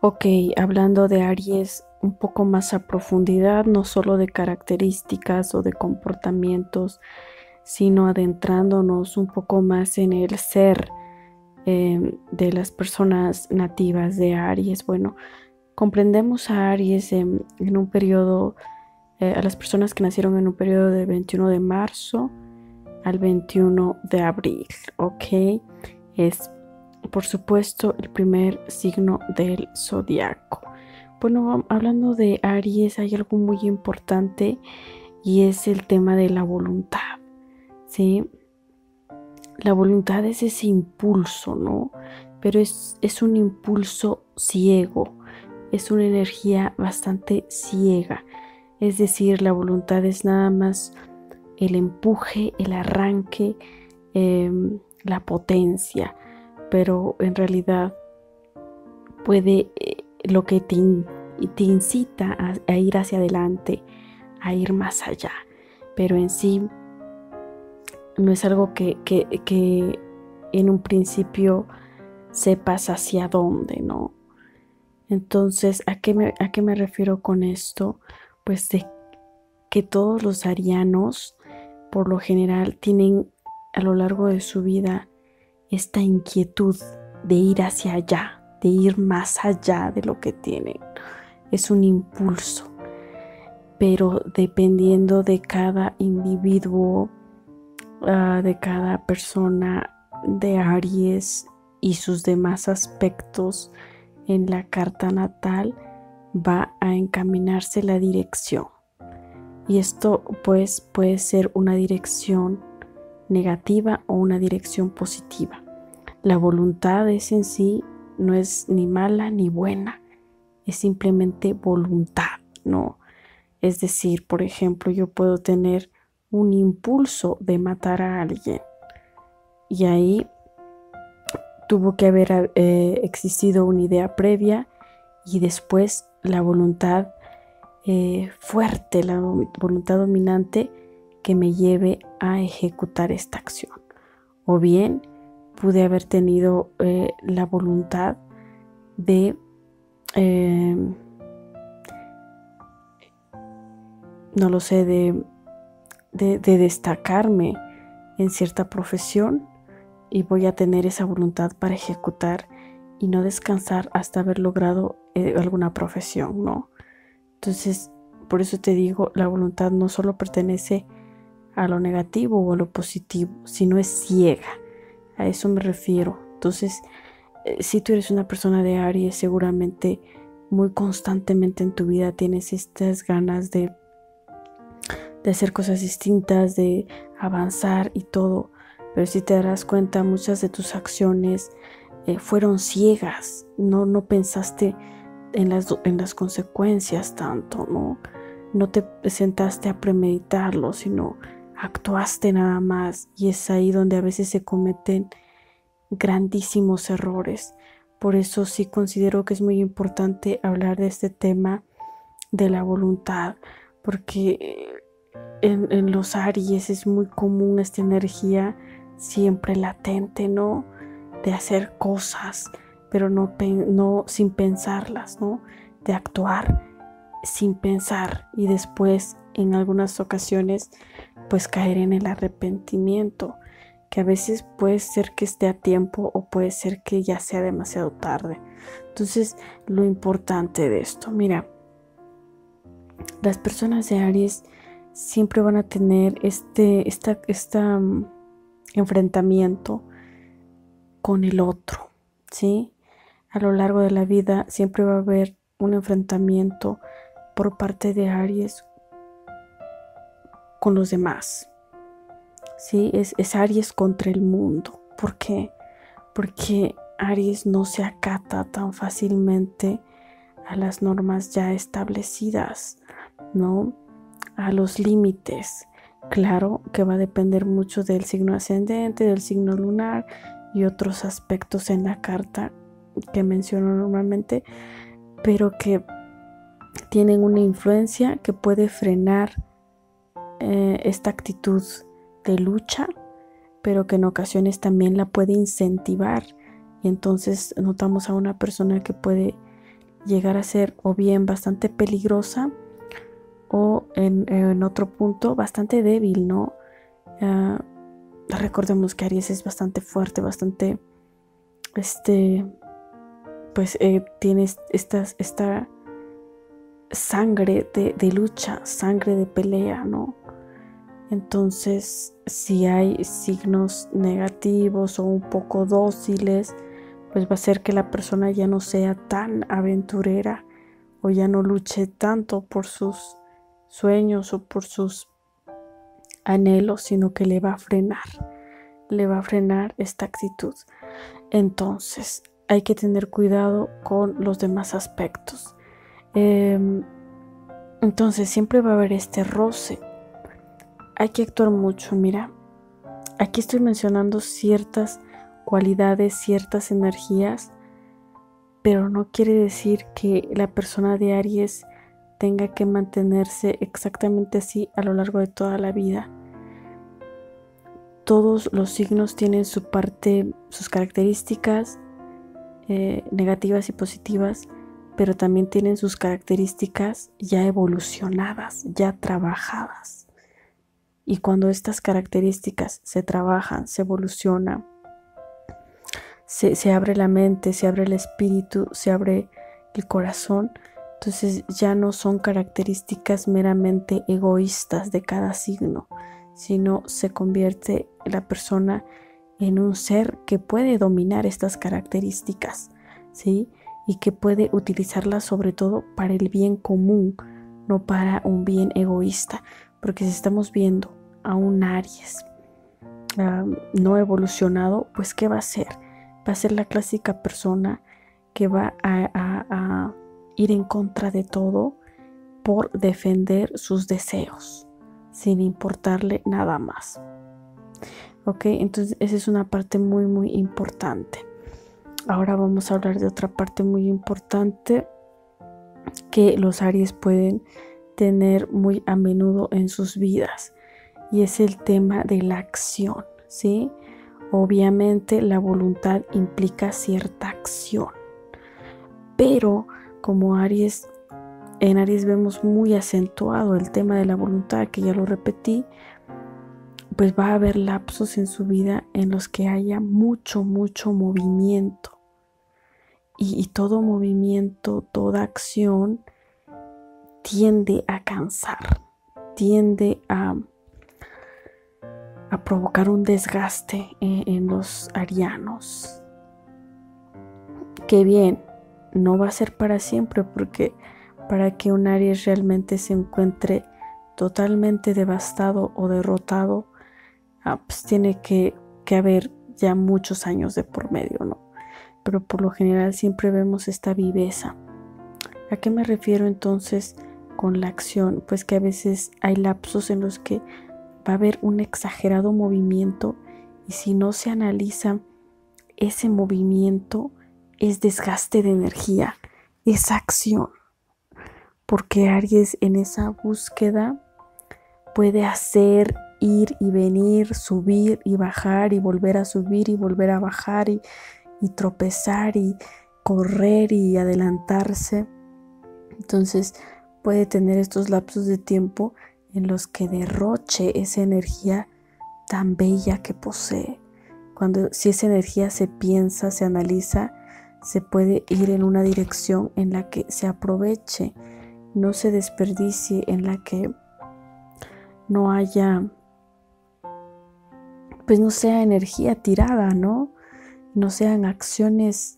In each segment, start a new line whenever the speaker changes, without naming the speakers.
Ok, hablando de Aries un poco más a profundidad, no solo de características o de comportamientos, sino adentrándonos un poco más en el ser de las personas nativas de Aries. Bueno, comprendemos a Aries en un periodo, a las personas que nacieron en un periodo de 21 de marzo al 21 de abril, ¿ok? Es, por supuesto, el primer signo del zodiaco. Bueno, hablando de Aries, hay algo muy importante y es el tema de la voluntad, ¿sí? La voluntad es ese impulso, ¿no? Pero es un impulso ciego, es una energía bastante ciega. Es decir, la voluntad es nada más el empuje, el arranque, la potencia, pero en realidad puede lo que te incita a ir hacia adelante, a ir más allá, pero en sí no es algo que en un principio sepas hacia dónde, ¿no? Entonces, ¿a qué me refiero con esto? Pues de que todos los arianos, por lo general, tienen a lo largo de su vida esta inquietud de ir hacia allá, de ir más allá de lo que tienen. Es un impulso, pero dependiendo de cada individuo, de cada persona de Aries y sus demás aspectos en la carta natal, va a encaminarse la dirección. Y esto pues puede ser una dirección negativa o una dirección positiva. La voluntad es en sí, no es ni mala ni buena, es simplemente voluntad, ¿no? Es decir, por ejemplo, yo puedo tener un impulso de matar a alguien y ahí tuvo que haber existido una idea previa y después la voluntad fuerte, la voluntad dominante que me lleve a ejecutar esta acción. O bien pude haber tenido la voluntad de no lo sé, de destacarme en cierta profesión y voy a tener esa voluntad para ejecutar y no descansar hasta haber logrado alguna profesión, ¿no? Entonces, por eso te digo, la voluntad no solo pertenece a lo negativo o a lo positivo, sino es ciega. A eso me refiero. Entonces, si tú eres una persona de Aries, seguramente muy constantemente en tu vida tienes estas ganas de hacer cosas distintas, de avanzar y todo. Pero si te darás cuenta, muchas de tus acciones fueron ciegas. No pensaste en las consecuencias tanto, no te sentaste a premeditarlo, sino actuaste nada más. Y es ahí donde a veces se cometen grandísimos errores. Por eso sí considero que es muy importante hablar de este tema de la voluntad, porque en los Aries es muy común esta energía siempre latente, ¿no? De hacer cosas, pero no sin pensarlas, ¿no? De actuar sin pensar y después en algunas ocasiones pues caer en el arrepentimiento, que a veces puede ser que esté a tiempo o puede ser que ya sea demasiado tarde. Entonces, lo importante de esto, mira, las personas de Aries siempre van a tener este enfrentamiento con el otro, ¿sí? A lo largo de la vida siempre va a haber un enfrentamiento por parte de Aries con los demás, ¿sí? Es Aries contra el mundo. ¿Por qué? Porque Aries no se acata tan fácilmente a las normas ya establecidas, ¿no? A los límites. Claro que va a depender mucho del signo ascendente, del signo lunar y otros aspectos en la carta que menciono normalmente, pero que tienen una influencia que puede frenar esta actitud de lucha, pero que en ocasiones también la puede incentivar. Y entonces notamos a una persona que puede llegar a ser o bien bastante peligrosa o en otro punto bastante débil, ¿no? Recordemos que Aries es bastante fuerte, bastante, pues tiene esta sangre de lucha, sangre de pelea, ¿no? Entonces, si hay signos negativos o un poco dóciles, pues va a ser que la persona ya no sea tan aventurera o ya no luche tanto por sus sueños o por sus anhelos, sino que le va a frenar esta actitud. Entonces, hay que tener cuidado con los demás aspectos. Entonces, siempre va a haber este roce. Hay que actuar mucho, mira. Aquí estoy mencionando ciertas cualidades, ciertas energías, pero no quiere decir que la persona de Aries tenga que mantenerse exactamente así a lo largo de toda la vida. Todos los signos tienen su parte, sus características negativas y positivas, pero también tienen sus características ya evolucionadas, ya trabajadas. Y cuando estas características se trabajan, se evolucionan, se abre la mente, se abre el espíritu, se abre el corazón, entonces ya no son características meramente egoístas de cada signo, sino se convierte la persona en un ser que puede dominar estas características, ¿sí? Y que puede utilizarlas sobre todo para el bien común, no para un bien egoísta, porque si estamos viendo a un Aries no evolucionado, pues ¿qué va a hacer? Va a ser la clásica persona que va a ir en contra de todo por defender sus deseos, sin importarle nada más. Ok, entonces esa es una parte muy, muy importante. Ahora vamos a hablar de otra parte muy importante que los Aries pueden tener muy a menudo en sus vidas, y es el tema de la acción, ¿sí? Obviamente la voluntad implica cierta acción, pero como Aries, en Aries vemos muy acentuado el tema de la voluntad, que ya lo repetí, pues va a haber lapsos en su vida en los que haya mucho, mucho movimiento. Y todo movimiento, toda acción tiende a cansar, tiende a provocar un desgaste en los arianos. Que bien, no va a ser para siempre, porque para que un Aries realmente se encuentre totalmente devastado o derrotado, pues tiene que haber ya muchos años de por medio, ¿no? Pero por lo general siempre vemos esta viveza. ¿A qué me refiero entonces con la acción? Pues que a veces hay lapsos en los que va a haber un exagerado movimiento, y si no se analiza ese movimiento, es desgaste de energía, es acción, porque Aries en esa búsqueda puede hacer, ir y venir, subir y bajar y volver a subir y volver a bajar y tropezar y correr y adelantarse. Entonces puede tener estos lapsos de tiempo en los que derroche esa energía tan bella que posee. Si esa energía se piensa, se analiza, se puede ir en una dirección en la que se aproveche, no se desperdicie, en la que no haya, pues no sea energía tirada, ¿no? No sean acciones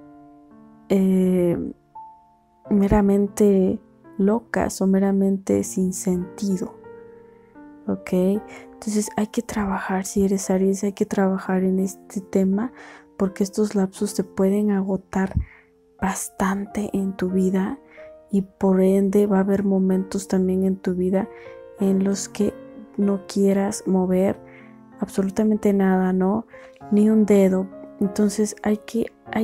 meramente locas o meramente sin sentido. ¿Ok? Entonces hay que trabajar, si eres Aries, hay que trabajar en este tema, porque estos lapsos te pueden agotar bastante en tu vida, y por ende va a haber momentos también en tu vida en los que no quieras mover absolutamente nada, ¿no? Ni un dedo. Entonces hay que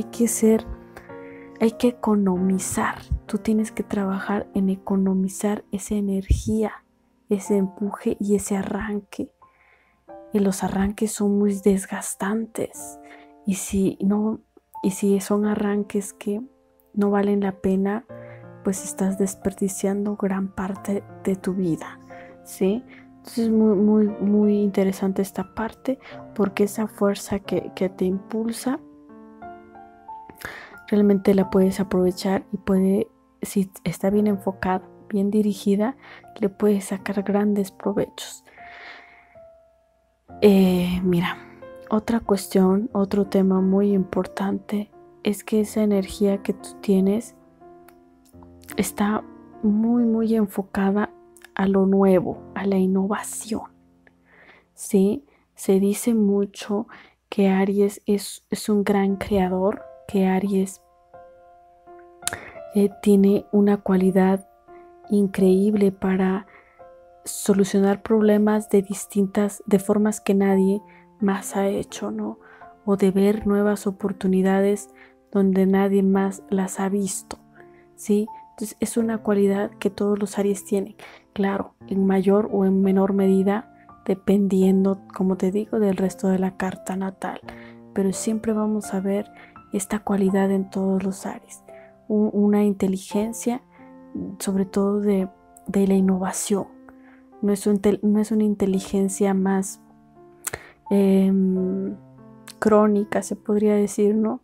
economizar. Tú tienes que trabajar en economizar esa energía, ese empuje y ese arranque. Y los arranques son muy desgastantes. Y si son arranques que no valen la pena, pues estás desperdiciando gran parte de tu vida, ¿sí? Entonces es muy interesante esta parte, porque esa fuerza que te impulsa realmente la puedes aprovechar y si está bien enfocada, bien dirigida, le puedes sacar grandes provechos. Mira, otra cuestión, otro tema muy importante es que esa energía que tú tienes está muy enfocada a lo nuevo, a la innovación, ¿sí? Se dice mucho que Aries es un gran creador, que Aries tiene una cualidad increíble para solucionar problemas de formas que nadie más ha hecho, ¿no? O de ver nuevas oportunidades donde nadie más las ha visto, ¿sí? Entonces es una cualidad que todos los Aries tienen, claro, en mayor o en menor medida, dependiendo, como te digo, del resto de la carta natal, pero siempre vamos a ver esta cualidad en todos los Aries, una inteligencia, sobre todo de la innovación. No es una inteligencia más crónica, se podría decir, ¿no?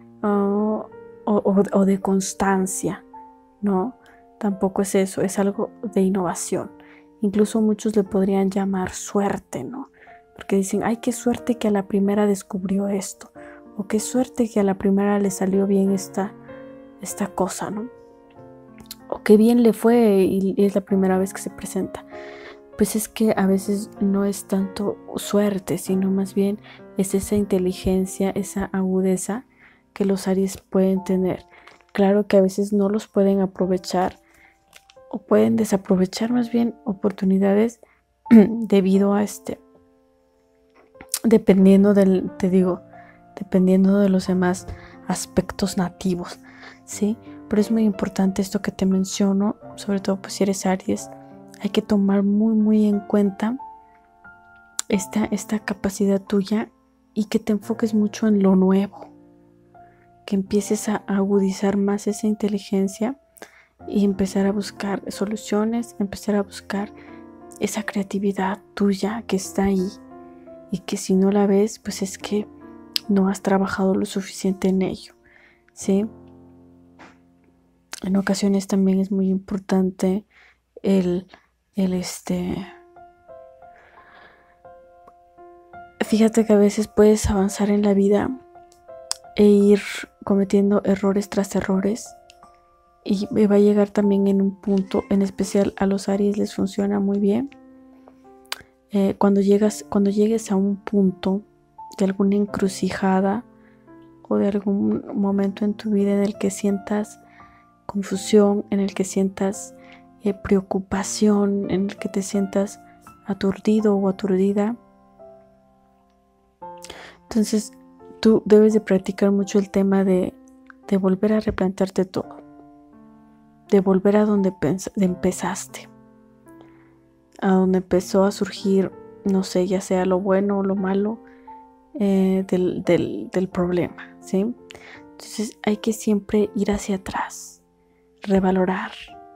O de constancia, ¿no? Tampoco es eso, es algo de innovación. Incluso muchos le podrían llamar suerte, ¿no? Porque dicen, ay, qué suerte que a la primera descubrió esto, o qué suerte que a la primera le salió bien esta cosa, ¿no? O qué bien le fue y es la primera vez que se presenta. Pues es que a veces no es tanto suerte, sino más bien es esa inteligencia, esa agudeza que los Aries pueden tener. Claro que a veces no los pueden aprovechar o pueden desaprovechar más bien oportunidades debido a dependiendo dependiendo de los demás aspectos nativos, ¿sí? Pero es muy importante esto que te menciono, sobre todo pues si eres Aries. Hay que tomar muy en cuenta esta capacidad tuya y que te enfoques mucho en lo nuevo, que empieces a agudizar más esa inteligencia y empezar a buscar soluciones, empezar a buscar esa creatividad tuya que está ahí y que si no la ves, pues es que no has trabajado lo suficiente en ello, ¿sí? En ocasiones también es muy importante fíjate que a veces puedes avanzar en la vida e ir cometiendo errores tras errores y va a llegar también en un punto, en especial a los Aries les funciona muy bien. Cuando llegues a un punto de alguna encrucijada o de algún momento en tu vida en el que sientas confusión, en el que sientas preocupación, en el que te sientas aturdido o aturdida, entonces tú debes de practicar mucho el tema de volver a replantearte todo, de volver a donde empezaste, a donde empezó a surgir, no sé, ya sea lo bueno o lo malo del problema, ¿sí? Entonces hay que siempre ir hacia atrás, revalorar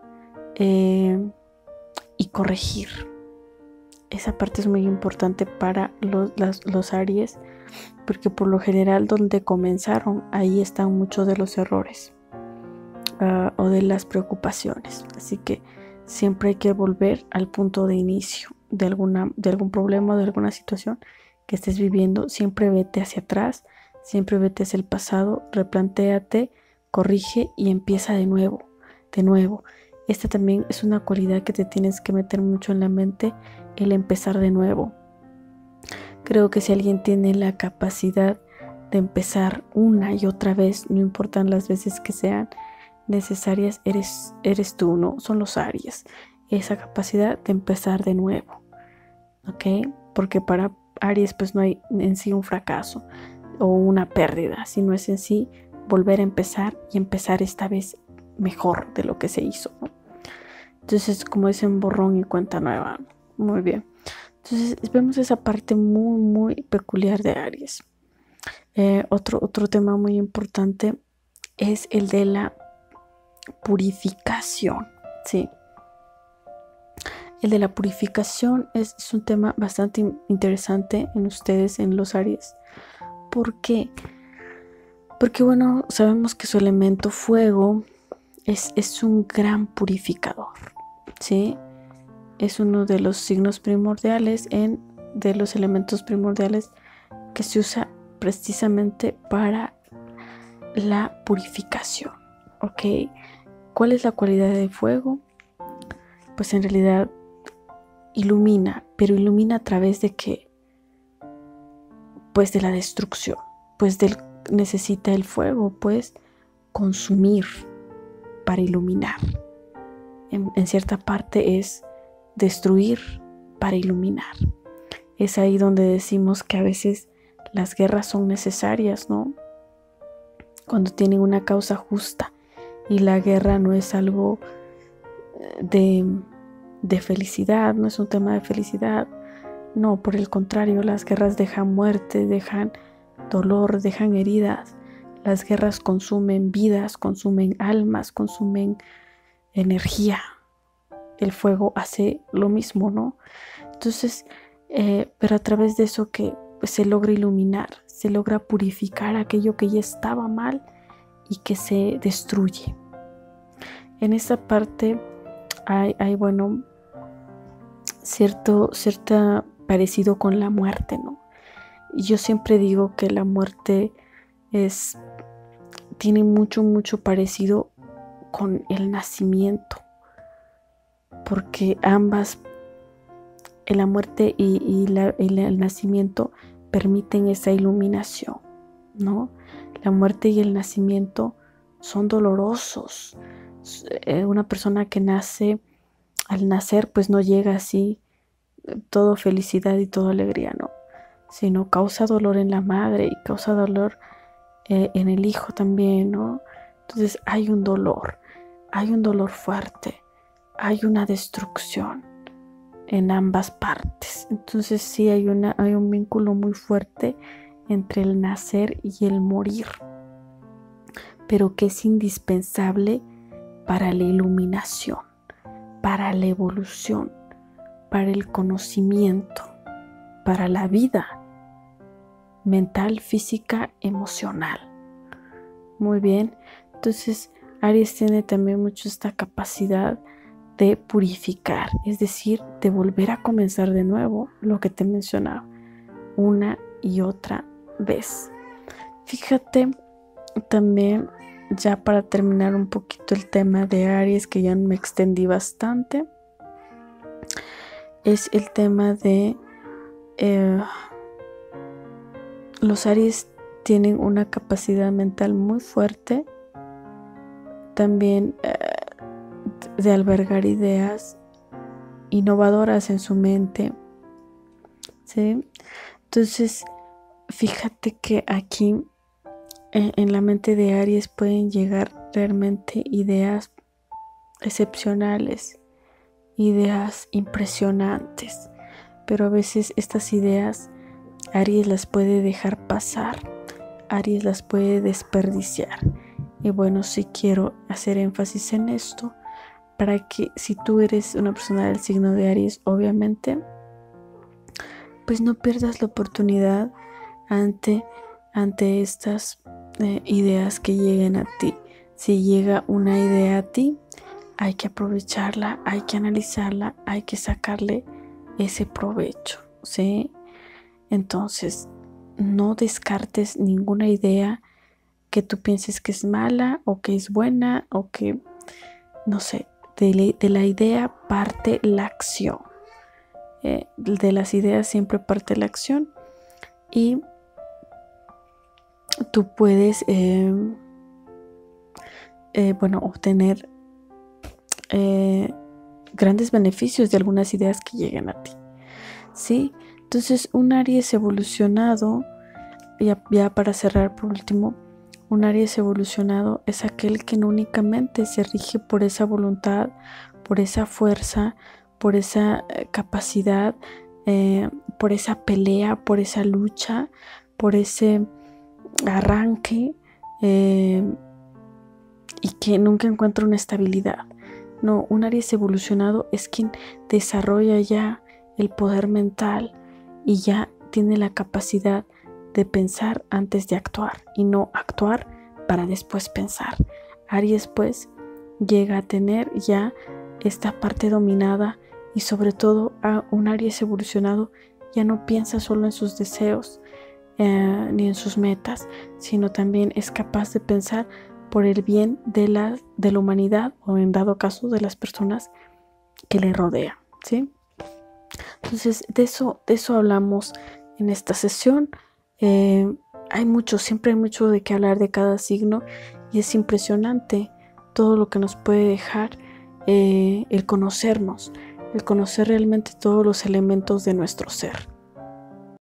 y corregir. Esa parte es muy importante para los Aries, porque por lo general donde comenzaron, ahí están muchos de los errores o de las preocupaciones. Así que siempre hay que volver al punto de inicio de algún problema o de alguna situación que estés viviendo. Siempre vete hacia atrás, siempre vete hacia el pasado, replantéate, corrige y empieza de nuevo. Esta también es una cualidad que te tienes que meter mucho en la mente, el empezar de nuevo. Creo que si alguien tiene la capacidad de empezar una y otra vez, no importan las veces que sean necesarias, eres tú, ¿no? Son los Aries. Esa capacidad de empezar de nuevo, ¿ok? Porque para Aries pues no hay en sí un fracaso o una pérdida, sino es en sí volver a empezar y empezar esta vez mejor de lo que se hizo, ¿no? Entonces, como dicen, borrón y cuenta nueva. Muy bien. Entonces, vemos esa parte muy peculiar de Aries. Otro tema muy importante es el de la purificación, ¿sí? El de la purificación es un tema bastante interesante en ustedes, en los Aries. ¿Por qué? Porque bueno, sabemos que su elemento fuego es un gran purificador, ¿sí? Es uno de los signos primordiales, de los elementos primordiales que se usa precisamente para la purificación, ¿ok? ¿Cuál es la cualidad del fuego? Pues en realidad ilumina, pero ilumina a través de qué? Pues de la destrucción, pues necesita el fuego, pues consumir para iluminar. En cierta parte es destruir para iluminar. Es ahí donde decimos que a veces las guerras son necesarias, ¿no? Cuando tienen una causa justa, y la guerra no es algo de felicidad, no es un tema de felicidad. No, por el contrario, las guerras dejan muerte, dejan dolor, dejan heridas. Las guerras consumen vidas, consumen almas, consumen energía. El fuego hace lo mismo, ¿no? Entonces, pero a través de eso que se logra iluminar, se logra purificar aquello que ya estaba mal y que se destruye. En esta parte hay bueno, cierto parecido con la muerte, ¿no? Y yo siempre digo que la muerte tiene mucho parecido con el nacimiento, porque ambas, la muerte y el nacimiento, permiten esa iluminación, ¿no? La muerte y el nacimiento son dolorosos. Una persona que nace, al nacer, pues no llega así todo felicidad y toda alegría, no, sino causa dolor en la madre y causa dolor en el hijo también, ¿no? Entonces hay un dolor fuerte, hay una destrucción en ambas partes. Entonces sí hay un vínculo muy fuerte entre el nacer y el morir, pero que es indispensable para la iluminación, para la evolución, para el conocimiento, para la vida mental, física, emocional. Muy bien, entonces Aries tiene también mucho esta capacidad de purificar, es decir, de volver a comenzar de nuevo, lo que te mencionaba, una y otra vez. Fíjate también, ya para terminar un poquito el tema de Aries, que ya me extendí bastante, es el tema de los Aries tienen una capacidad mental muy fuerte, también de albergar ideas innovadoras en su mente, ¿sí? Entonces, fíjate que aquí en la mente de Aries pueden llegar realmente ideas excepcionales, ideas impresionantes, pero a veces estas ideas Aries las puede dejar pasar, Aries las puede desperdiciar. Y bueno, sí quiero hacer énfasis en esto, para que si tú eres una persona del signo de Aries, obviamente, pues no pierdas la oportunidad ante estas ideas que lleguen a ti. Si llega una idea a ti, hay que aprovecharla, hay que analizarla, hay que sacarle ese provecho, ¿sí? Entonces, no descartes ninguna idea que tú pienses que es mala o que es buena o que, no sé, de la idea parte la acción. De las ideas siempre parte la acción y tú puedes, obtener grandes beneficios de algunas ideas que lleguen a ti, ¿sí? Entonces, un Aries evolucionado, ya para cerrar por último, un Aries evolucionado es aquel que no únicamente se rige por esa voluntad, por esa fuerza, por esa capacidad, por esa pelea, por esa lucha, por ese arranque, y que nunca encuentra una estabilidad. No, un Aries evolucionado es quien desarrolla ya el poder mental y ya tiene la capacidad de pensar antes de actuar y no actuar para después pensar. Aries pues llega a tener ya esta parte dominada y sobre todo a un Aries evolucionado ya no piensa solo en sus deseos ni en sus metas, sino también es capaz de pensar por el bien de la humanidad o en dado caso de las personas que le rodean, ¿sí? Entonces de eso hablamos en esta sesión. Siempre hay mucho de qué hablar de cada signo y es impresionante todo lo que nos puede dejar el conocernos, el conocer realmente todos los elementos de nuestro ser.